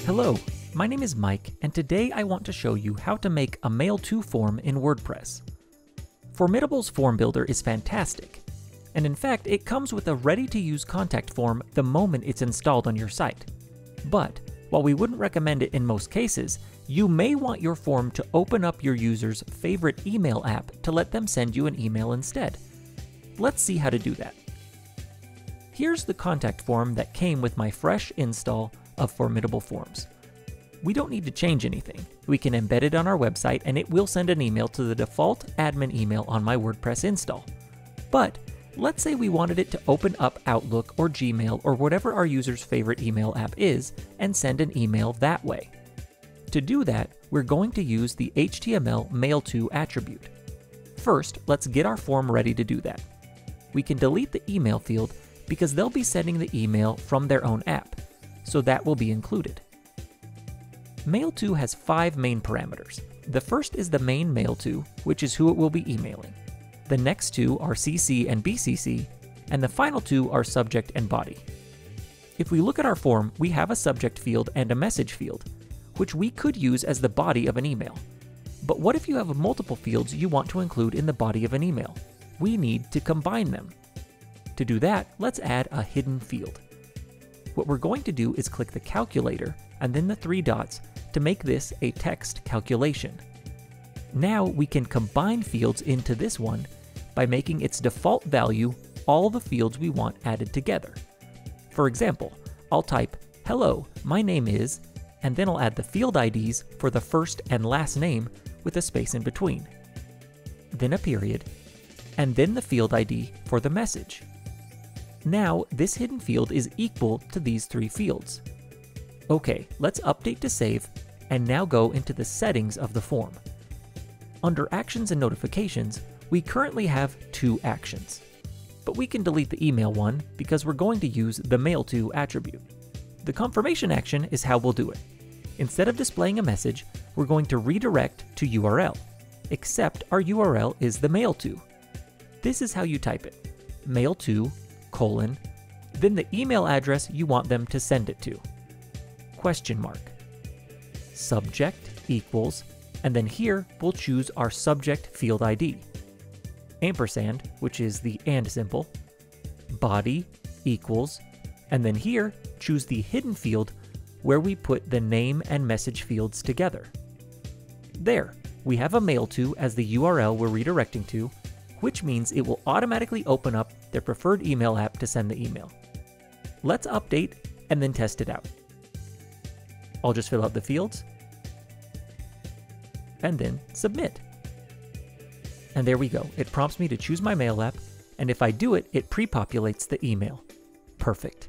Hello, my name is Mike, and today I want to show you how to make a Mailto form in WordPress. Formidable's form builder is fantastic, and in fact it comes with a ready-to-use contact form the moment it's installed on your site. But while we wouldn't recommend it in most cases, you may want your form to open up your user's favorite email app to let them send you an email instead. Let's see how to do that. Here's the contact form that came with my fresh install of Formidable Forms. We don't need to change anything. We can embed it on our website and it will send an email to the default admin email on my WordPress install. But let's say we wanted it to open up Outlook or Gmail or whatever our user's favorite email app is and send an email that way. To do that, we're going to use the HTML Mailto attribute. First, let's get our form ready to do that. We can delete the email field because they'll be sending the email from their own app, so that will be included. Mailto has 5 main parameters. The first is the main Mailto, which is who it will be emailing. The next 2 are CC and BCC, and the final 2 are subject and body. If we look at our form, we have a subject field and a message field, which we could use as the body of an email. But what if you have multiple fields you want to include in the body of an email? We need to combine them. To do that, let's add a hidden field. What we're going to do is click the calculator and then the 3 dots to make this a text calculation. Now we can combine fields into this one by making its default value all the fields we want added together. For example, I'll type, "Hello, my name is," and then I'll add the field IDs for the first and last name with a space in between, then a period, and then the field ID for the message. Now, this hidden field is equal to these 3 fields. Okay, let's update to save, and now go into the settings of the form. Under Actions and Notifications, we currently have 2 actions. But we can delete the email one because we're going to use the Mailto attribute. The confirmation action is how we'll do it. Instead of displaying a message, we're going to redirect to URL, except our URL is the Mailto. This is how you type it: Mailto:, then the email address you want them to send it to, subject equals, and then here we'll choose our subject field ID, ampersand, which is the and symbol, body equals, and then here choose the hidden field where we put the name and message fields together. There, we have a Mailto as the URL we're redirecting to, which means it will automatically open up their preferred email app to send the email. Let's update and then test it out. I'll just fill out the fields and then submit. And there we go. It prompts me to choose my mail app, and if I do it, it pre-populates the email. Perfect.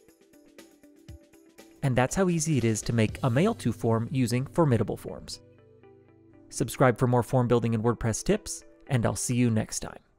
And that's how easy it is to make a Mailto form using Formidable Forms. Subscribe for more form building and WordPress tips, and I'll see you next time.